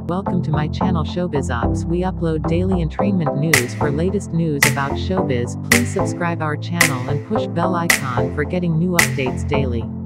welcome to my channel Showbiz Ops. We upload daily entertainment news. For latest news about showbiz, please subscribe our channel and push bell icon for getting new updates daily.